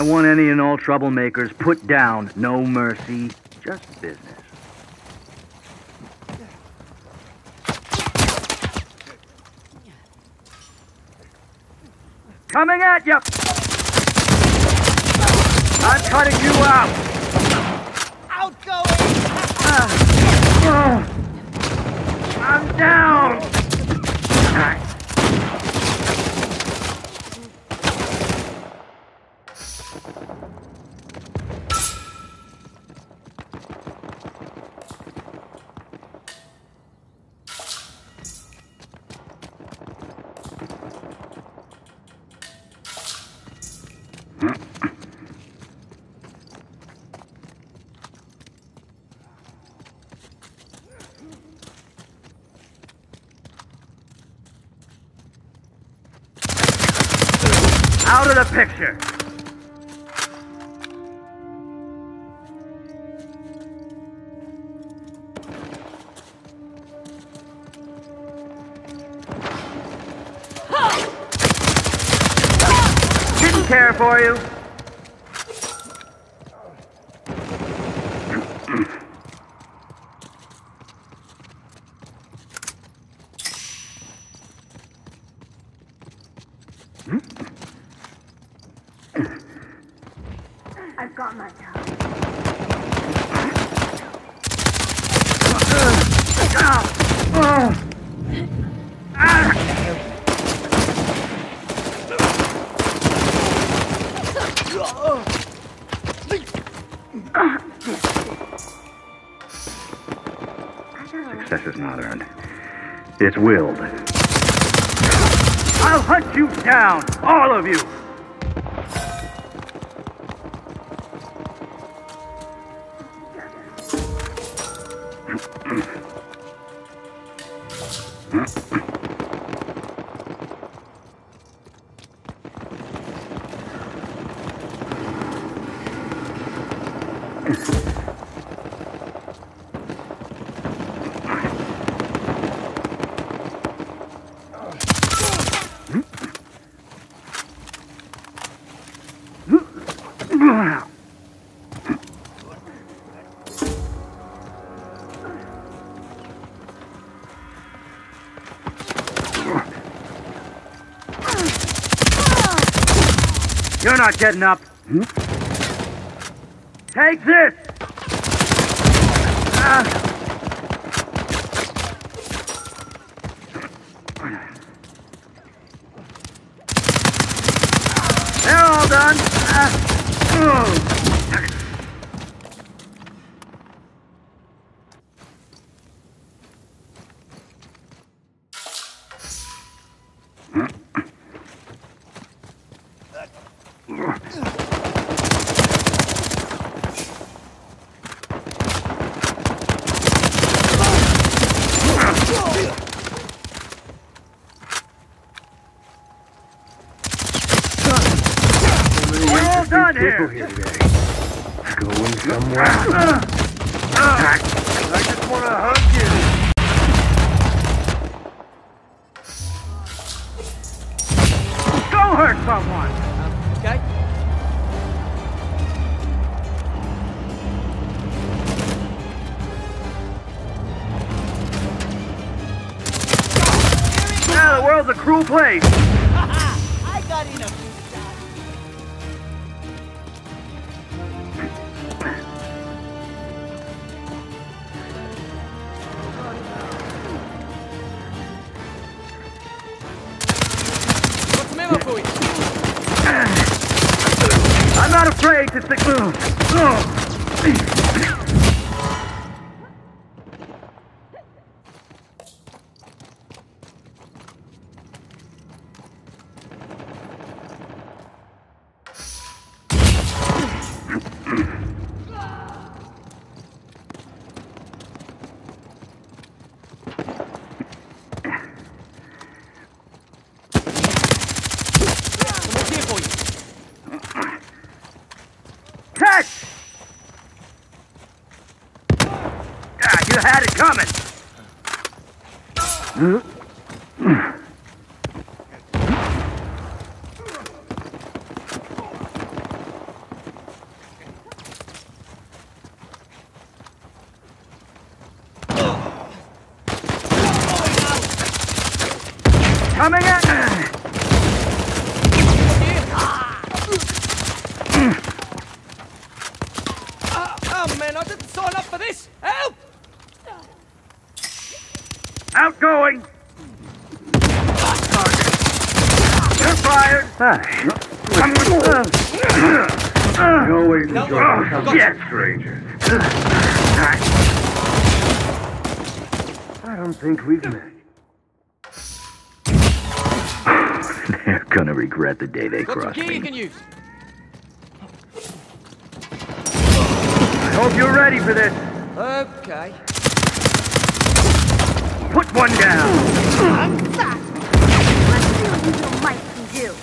I want any and all troublemakers put down. No mercy, just business. Coming at you! I'm cutting you out! Outgoing! I'm down! Out of the picture! Didn't care for you. I've got my time. Success is not earned. It's willed. I'll hunt you down, all of you! You're not getting up. Take this! They're all done. People here today. Going somewhere. I just want to hug you. Go hurt someone! Okay. Yeah, the world's a cruel place. I got enough. I'm not afraid to stick. Catch! You had it coming! You always No, enjoy no, the company gotcha. of strangers. I don't think we've met. They're gonna regret the day they Got some crossed gear you me. can use. I hope you're ready for this. Okay. Put one down. Let's see what you little mice can do.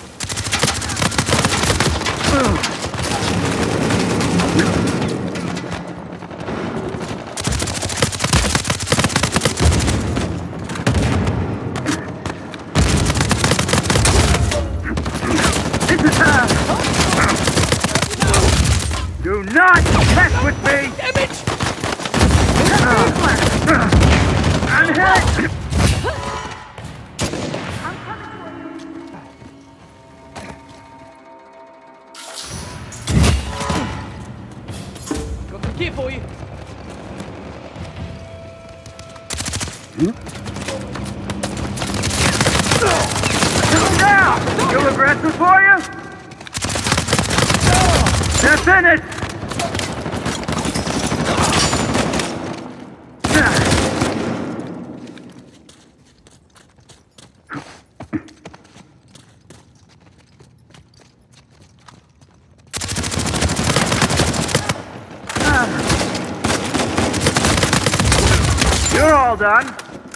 This is how. Do not mess with me. Damage! I'm hit. I'm coming for you. Got some gear for you. Now. Too aggressive for you? They're finished. You're all done.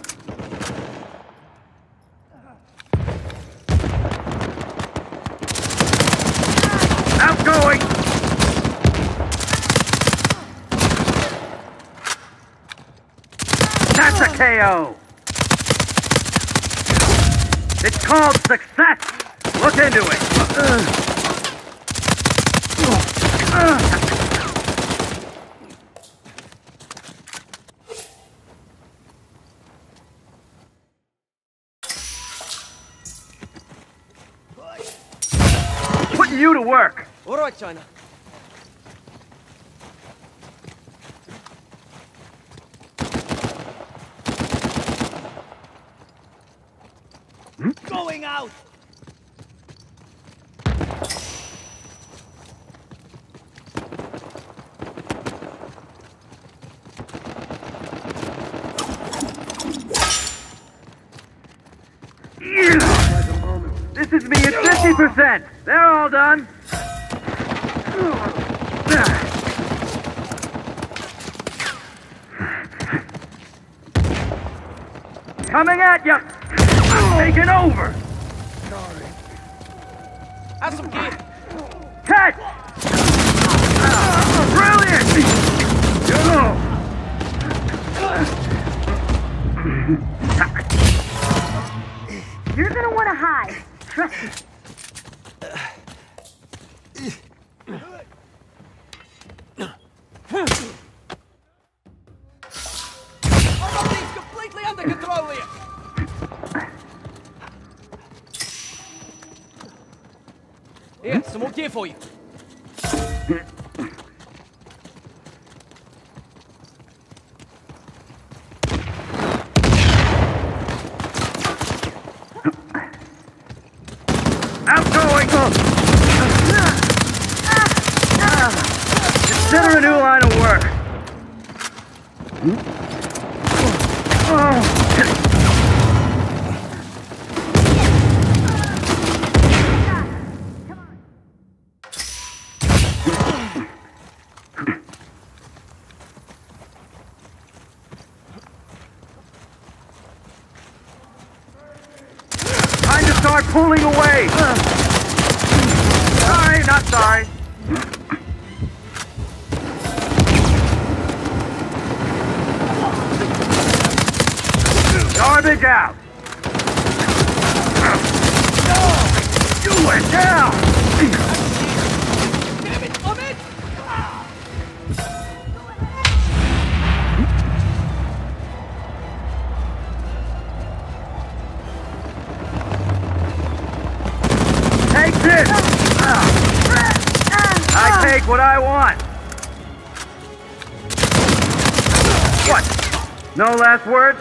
Outgoing. That's a KO. It's called success. Look into it. Putting you to work. All right, China. Going out. This is me at 50%. They're all done. Coming at you. Taking over. Have some gear. Catch. Brilliant. You're gonna want to hide. Trust me. I've got things completely under control here. Here, some more gear for you. Outgoing. Consider a new line of work. Time to start pulling away. Sorry, not sorry. Garbage out. You went down. Damn it, I'm in. Take this. I take what I want. What? No last words?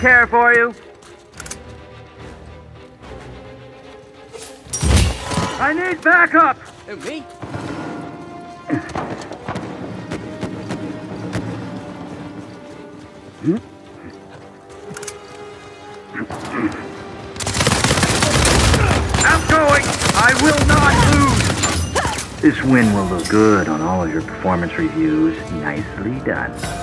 care for you. I need backup! Who, me? Outgoing! I will not lose! This win will look good on all of your performance reviews. Nicely done.